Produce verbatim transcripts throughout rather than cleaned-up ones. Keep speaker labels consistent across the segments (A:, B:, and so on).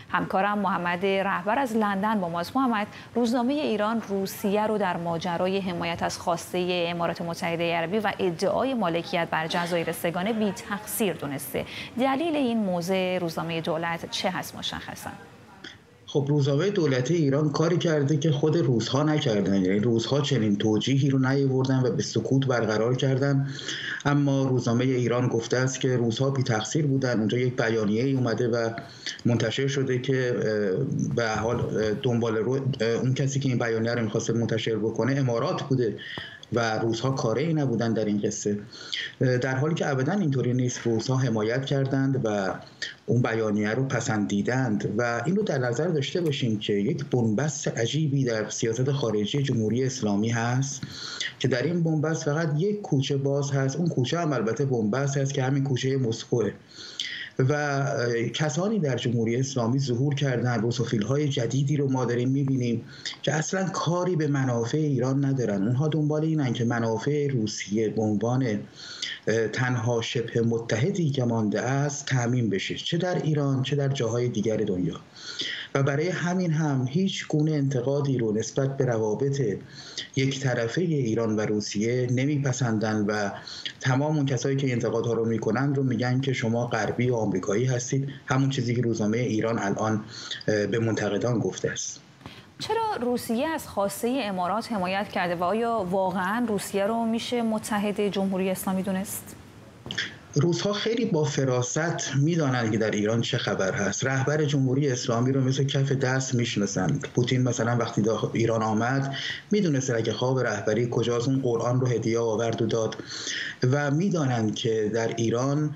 A: همکارم محمد رهبر از لندن با ماست. محمد، روزنامه ایران روسیه رو در ماجرای حمایت از خواسته امارات متحده عربی و ادعای مالکیت بر جزایر سه‌گانه بی تقصیر دونسته. دلیل این موضع روزنامه دولت چه هست مشخصاً؟
B: خب روزنامه دولتی ایران کاری کرده که خود روس‌ها نکردن، یعنی روس‌ها چنین توجیهی رو نیاوردن و به سکوت برقرار کردن. اما روزنامه ایران گفته است که روس‌ها بی تقصیر بودن. اونجا یک بیانیه‌ای اومده و منتشر شده که به حال دنبال رو اون کسی که این بیانیه رو می‌خواسته منتشر بکنه امارات بوده و روس‌ها کاری نبودن در این قصه، در حالی که ابداً اینطوری نیست. روس‌ها حمایت کردند و اون بیانیه رو پسندیدند و این رو در نظر داشته باشیم که یک بنبست عجیبی در سیاست خارجی جمهوری اسلامی هست که در این بنبست فقط یک کوچه باز هست. اون کوچه هم البته بنبست هست که همین کوچه مسکوه و کسانی در جمهوری اسلامی ظهور کردن. روسوفیل‌های جدیدی رو ما داریم می‌بینیم که اصلا کاری به منافع ایران ندارن. اونها دنبال اینن که منافع روسیه به عنوان تنها شبه متحدی که مانده است تامین بشه، چه در ایران چه در جاهای دیگر دنیا. و برای همین هم هیچ گونه انتقادی رو نسبت به روابط یک طرفه ایران و روسیه نمیپسندن و تمام اون کسایی که انتقادها رو میکنن رو میگن که شما غربی و آمریکایی هستید، همون چیزی که روزنامه ایران الان به منتقدان گفته است.
A: چرا روسیه از خواسته امارات حمایت کرده و آیا واقعا روسیه رو میشه متحد جمهوری اسلامی دونست؟
B: روس‌ها خیلی با فراست میدانند که در ایران چه خبر هست. رهبر جمهوری اسلامی رو مثل کف دست میشناسند. پوتین مثلا وقتی ایران آمد میدونست اگه خواب رهبری کجاست، اون قرآن رو هدیه آورد و داد و میدانند که در ایران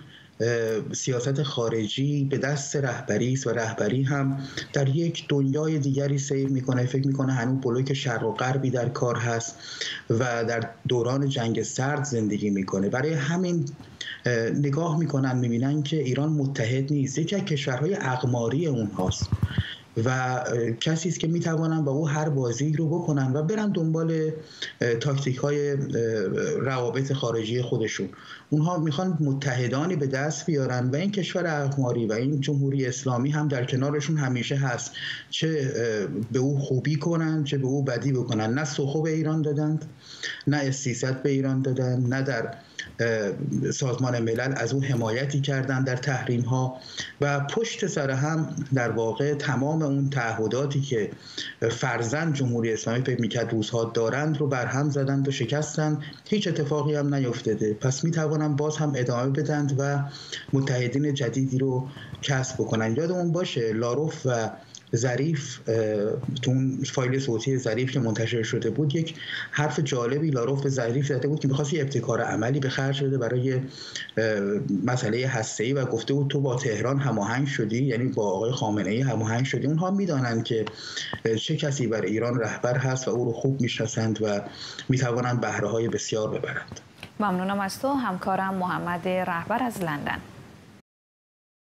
B: سیاست خارجی به دست رهبری است و رهبری هم در یک دنیای دیگری سیر میکنه. فکر میکنه هنوز بلوک شرق و غربی در کار هست و در دوران جنگ سرد زندگی میکنه. برای همین نگاه میکنن میبینن که ایران متحد نیست، یکی از کشورهای اقماری اونهاست و کسی است که میتوانن با او هر بازی رو بکنن و برن دنبال تاکتیک های روابط خارجی خودشون. اونها میخوان متحدانی به دست بیارن و این کشور اقماری و این جمهوری اسلامی هم در کنارشون همیشه هست، چه به او خوبی کنن چه به او بدی بکنن. نه سخو به ایران دادند، نه اس سیصد به ایران دادن، نه در سازمان ملل از او حمایتی کردن در تحریم ها و پشت سر هم در واقع تمام اون تعهداتی که فرزند جمهوری اسلامی فکر میکرد روس‌ها دارند رو برهم زدند و شکستند. هیچ اتفاقی هم نیفتاده. پس میتوانند باز هم ادامه بدند و متحدین جدیدی رو کسب بکنن. یادمون باشه لاروف و ظریف تو اون فایل صوتی ظریف که منتشر شده بود یک حرف جالبی لاروف به ظریف زده بود که می‌خواست یه ابتکار عملی به خرج بده برای مسئله هسته‌ای و گفته بود تو با تهران هماهنگ شدی، یعنی با آقای خامنه‌ای هماهنگ شدی. اونها میدانند که چه کسی برای ایران رهبر هست و او رو خوب میشناسند و میتوانند بهره‌های بسیار ببرند.
A: ممنونم از تو همکارم محمد رهبر از لندن.